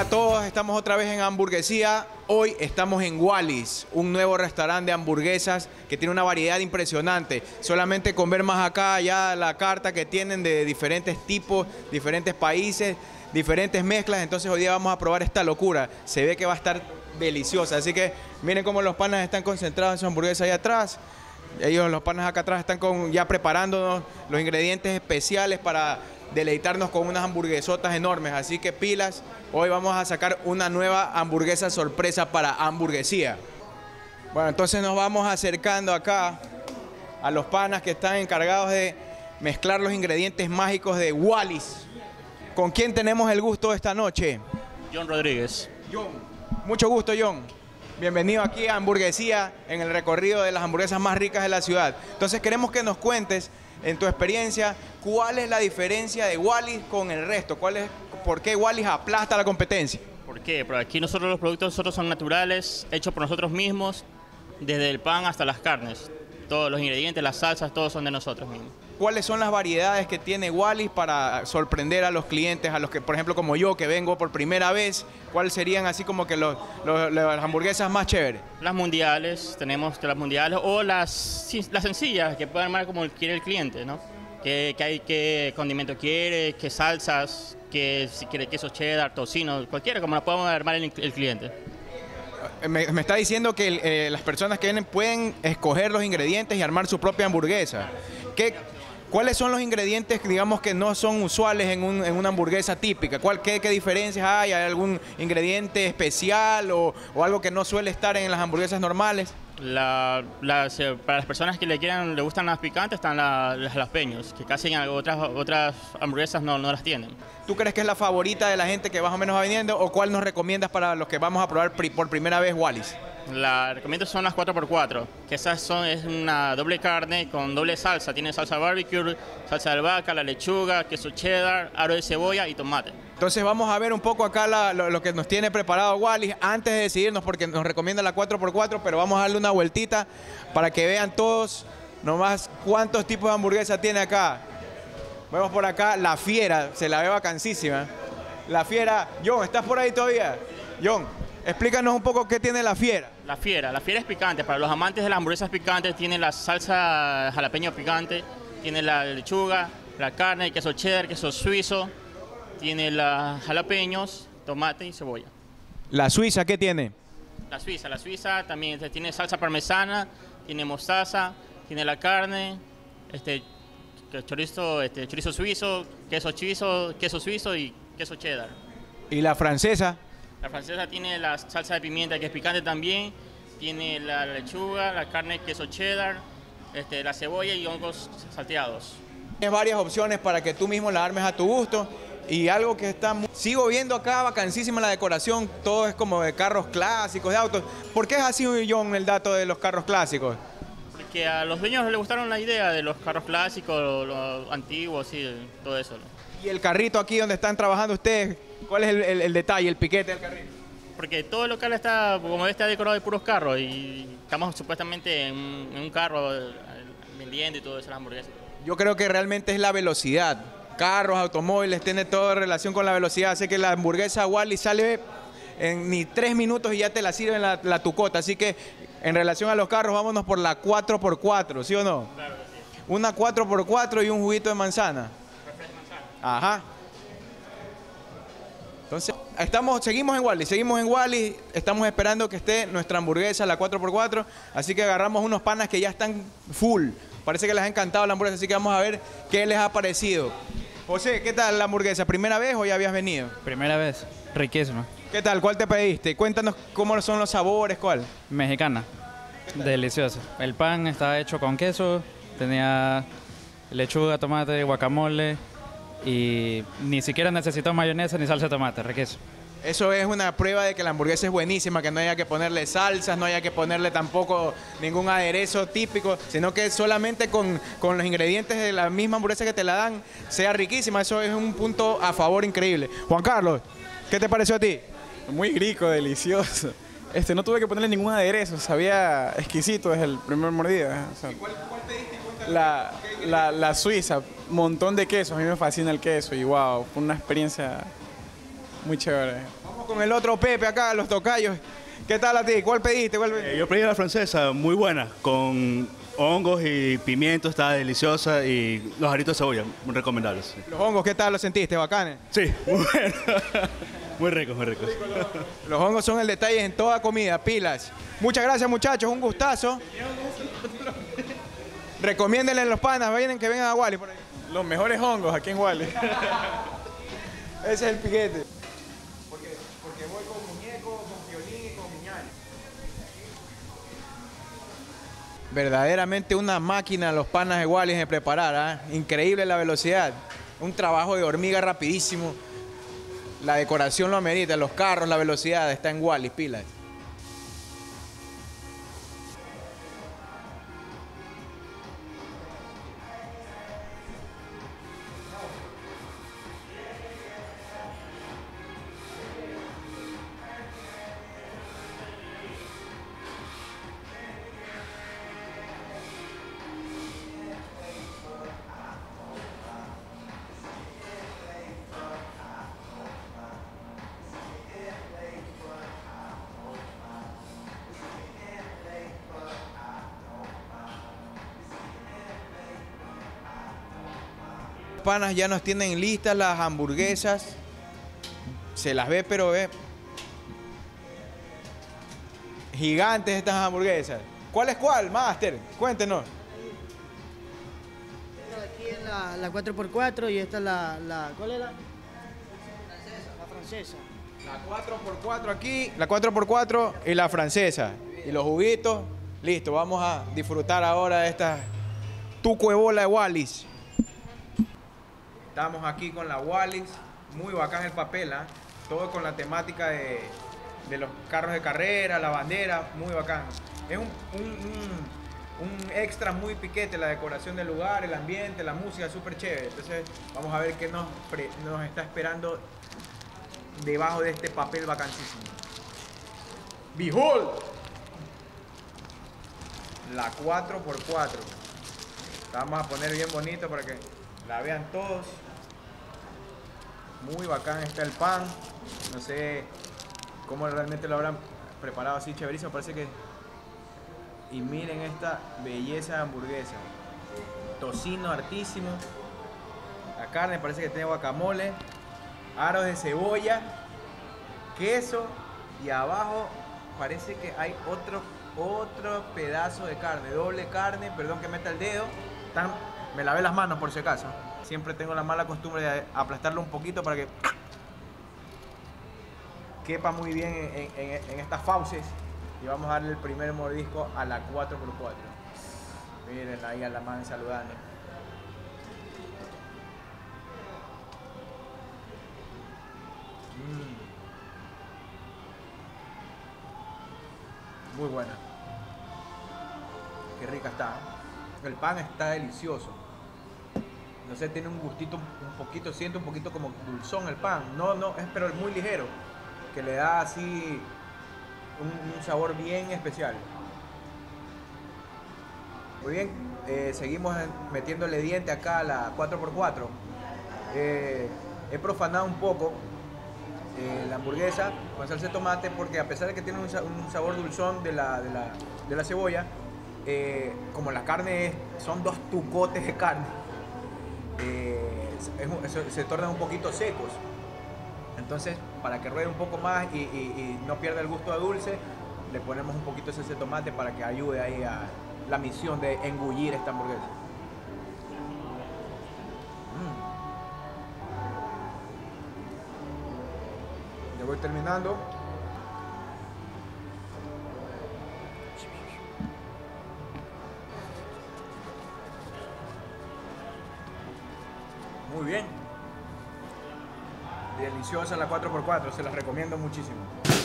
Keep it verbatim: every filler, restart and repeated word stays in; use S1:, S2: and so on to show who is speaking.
S1: a todos, estamos otra vez en Hamburguesía. Hoy estamos en Wallis, un nuevo restaurante de hamburguesas que tiene una variedad impresionante. Solamente con ver más acá ya la carta que tienen de diferentes tipos, diferentes países, diferentes mezclas. Entonces hoy día vamos a probar esta locura. Se ve que va a estar deliciosa. Así que miren cómo los panas están concentrados en su hamburguesa ahí atrás. Ellos, los panas acá atrás, están con, ya preparándonos los ingredientes especiales para deleitarnos con unas hamburguesotas enormes. Así que pilas, hoy vamos a sacar una nueva hamburguesa sorpresa para Hamburguesía. Bueno, entonces nos vamos acercando acá a los panas que están encargados de mezclar los ingredientes mágicos de Wallis. ¿Con quién tenemos el gusto esta noche?
S2: John Rodríguez.
S1: John, mucho gusto, John. Bienvenido aquí a Hamburguesía, en el recorrido de las hamburguesas más ricas de la ciudad. Entonces queremos que nos cuentes, en tu experiencia, cuál es la diferencia de Wallis con el resto. ¿Cuál es, ¿Por qué Wallis aplasta la competencia?
S2: ¿Por qué? Porque aquí nosotros los productos nosotros son naturales, hechos por nosotros mismos, desde el pan hasta las carnes. Todos los ingredientes, las salsas, todos son de nosotros mismos.
S1: ¿Cuáles son las variedades que tiene Wallis para sorprender a los clientes, a los que, por ejemplo, como yo, que vengo por primera vez? ¿Cuáles serían así como que los, los, las hamburguesas más chéveres?
S2: Las mundiales, tenemos las mundiales o las, las sencillas, que pueden armar como quiere el cliente, ¿no? ¿Qué, qué, hay, qué condimento quiere, qué salsas, qué, si quiere queso cheddar, tocino, cualquiera, como la podemos armar el, el cliente.
S1: Me, me está diciendo que eh, las personas que vienen pueden escoger los ingredientes y armar su propia hamburguesa. ¿Qué, ¿Cuáles son los ingredientes, digamos, que no son usuales en, un, en una hamburguesa típica? ¿Cuál, qué, ¿Qué diferencias hay? ¿Hay algún ingrediente especial o, o algo que no suele estar en las hamburguesas normales?
S2: La, la, para las personas que le quieran, le gustan las picantes, están la, las jalapeños, que casi en otras, otras hamburguesas no, no las tienen.
S1: ¿Tú crees que es la favorita de la gente que más o menos va viniendo o cuál nos recomiendas para los que vamos a probar pri, por primera vez Wallis?
S2: La recomiendo son las cuatro por cuatro, que esas son, es una doble carne con doble salsa. Tiene salsa barbecue, salsa de albahaca, la lechuga, queso cheddar, aro de cebolla y tomate.
S1: Entonces vamos a ver un poco acá la, lo, lo que nos tiene preparado Wallis antes de decidirnos, porque nos recomienda la cuatro por cuatro, pero vamos a darle una vueltita para que vean todos nomás cuántos tipos de hamburguesa tiene acá. Vemos por acá la fiera, se la ve vacancísima. La fiera, John, ¿estás por ahí todavía? John, explícanos un poco qué tiene la fiera.
S2: La fiera, la fiera es picante. Para los amantes de las hamburguesas picantes, tiene la salsa jalapeño picante, tiene la lechuga, la carne, queso cheddar, queso suizo, tiene los jalapeños, tomate y cebolla.
S1: ¿La suiza qué tiene?
S2: La suiza, la suiza también tiene salsa parmesana, tiene mostaza, tiene la carne, este, chorizo, este, chorizo suizo, queso suizo, queso suizo y queso cheddar.
S1: ¿Y la francesa?
S2: La francesa tiene la salsa de pimienta, que es picante también, tiene la lechuga, la carne, queso cheddar, este, la cebolla y hongos salteados.
S1: Tienes varias opciones para que tú mismo la armes a tu gusto y algo que está muy... Sigo viendo acá vacancísima la decoración, todo es como de carros clásicos, de autos. ¿Por qué es así, John, el dato de los carros clásicos?
S2: Porque a los dueños les gustaron la idea de los carros clásicos, los, los antiguos y todo eso, ¿no?
S1: ¿Y el carrito aquí donde están trabajando ustedes? ¿Cuál es el, el, el detalle, el piquete del carrito?
S2: Porque todo el local está, como está decorado de puros carros y estamos supuestamente en, en un carro vendiendo y todo eso, las hamburguesas.
S1: Yo creo que realmente es la velocidad. Carros, automóviles, tiene toda relación con la velocidad. Así que la hamburguesa Wallis sale en ni tres minutos y ya te la sirven la, la tucota. Así que en relación a los carros, vámonos por la cuatro por cuatro, ¿sí o no?
S2: Claro que sí.
S1: Una cuatro por cuatro y un juguito de manzana. Ajá. Entonces, estamos, seguimos en Wallis, seguimos en Wallis, estamos esperando que esté nuestra hamburguesa, la cuatro por cuatro, así que agarramos unos panas que ya están full. Parece que les ha encantado la hamburguesa, así que vamos a ver qué les ha parecido. José, ¿qué tal la hamburguesa? ¿Primera vez o ya habías venido?
S3: Primera vez, riquísima.
S1: ¿Qué tal? ¿Cuál te pediste? Cuéntanos cómo son los sabores, ¿cuál?
S3: Mexicana, deliciosa. El pan estaba hecho con queso, tenía lechuga, tomate, guacamole y ni siquiera necesitó mayonesa ni salsa de tomate, riquísimo.
S1: Eso es una prueba de que la hamburguesa es buenísima, que no haya que ponerle salsas, no haya que ponerle tampoco ningún aderezo típico, sino que solamente con, con los ingredientes de la misma hamburguesa que te la dan, sea riquísima. Eso es un punto a favor increíble. Juan Carlos, ¿qué te pareció a ti?
S4: Muy rico, delicioso. Este, no tuve que ponerle ningún aderezo, sabía exquisito desde el primer mordida. O sea,
S1: ¿Y cuál, cuál pediste?
S4: la, la, la suiza, montón de quesos, a mí me fascina el queso y wow, fue una experiencia muy chévere.
S1: Vamos Vamos con el otro Pepe acá, los tocayos. ¿Qué tal a ti? ¿Cuál pediste? ¿Cuál pediste?
S5: Eh, yo pedí la francesa, muy buena, con hongos y pimiento, está deliciosa, y los aritos de cebolla, muy recomendables. Sí,
S1: Los hongos, ¿qué tal los sentiste? Bacanes.
S5: sí, muy bueno. Muy ricos, muy ricos.
S1: Los hongos son el detalle en toda comida, pilas. Muchas gracias, muchachos, un gustazo. Recomiéndenle a los panas, vienen que vengan a Wally por ahí.
S4: Los mejores hongos aquí en Wally.
S1: Ese es el piquete. Porque, porque voy con muñeco, con violín y con miñal. Verdaderamente una máquina los panas de Wally de preparar, ¿ah? Increíble la velocidad. Un trabajo de hormiga rapidísimo. La decoración lo amerita, los carros, la velocidad está en Wally, pilas. Panas ya nos tienen listas las hamburguesas. Se las ve, pero ve. Gigantes estas hamburguesas. ¿Cuál es cuál, Master? Cuéntenos.
S6: Aquí es la, la cuatro por cuatro y esta es la, la... ¿Cuál era? La francesa.
S1: La cuatro por cuatro aquí, la cuatro por cuatro y la francesa. Y los juguitos. Listo, vamos a disfrutar ahora de esta tuco de bola de Wallis. Estamos aquí con la Wallis, muy bacán el papel, ¿eh? Todo con la temática de, de los carros de carrera, la bandera, muy bacán. Es un, un, un, un extra muy piquete, la decoración del lugar, el ambiente, la música, súper chévere. Entonces vamos a ver qué nos, pre, nos está esperando debajo de este papel vacancísimo. ¡Behold! La cuatro por cuatro. La vamos a poner bien bonito para que la vean todos. Muy bacán está el pan. No sé cómo realmente lo habrán preparado así chéverísimo. Parece que... Y miren esta belleza de hamburguesa. Tocino hartísimo. La carne parece que tiene guacamole. Aros de cebolla. Queso. Y abajo parece que hay otro, otro pedazo de carne. Doble carne. Perdón que meta el dedo. Tan, me lavé las manos por si acaso. Siempre tengo la mala costumbre de aplastarlo un poquito para que quepa muy bien en, en, en estas fauces. Y vamos a darle el primer mordisco a la cuatro por cuatro. Miren ahí a la man saludando. Mm. Muy buena. Qué rica está, ¿eh? El pan está delicioso. No sé, tiene un gustito un poquito, siento un poquito como dulzón el pan. No, no, es pero muy ligero. Que le da así un, un sabor bien especial. Muy bien, eh, seguimos metiéndole diente acá a la cuatro por cuatro. Eh, he profanado un poco eh, la hamburguesa con salsa de tomate porque a pesar de que tiene un, un sabor dulzón de la, de la, de la cebolla, eh, como la carne es, son dos tucotes de carne, eh, es, es, se tornan un poquito secos. Entonces, para que ruede un poco más y, y, y no pierda el gusto a dulce, le ponemos un poquito de salsa de tomate para que ayude ahí a la misión de engullir esta hamburguesa. Mm. Ya voy terminando. Muy bien. Deliciosa la cuatro por cuatro, se las recomiendo muchísimo.